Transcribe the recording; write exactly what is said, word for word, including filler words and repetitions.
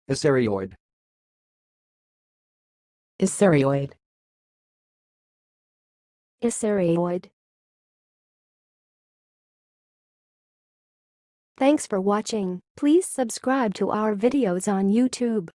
isarioid, isarioid, isarioid. Thanks for watching. Please subscribe to our videos on YouTube.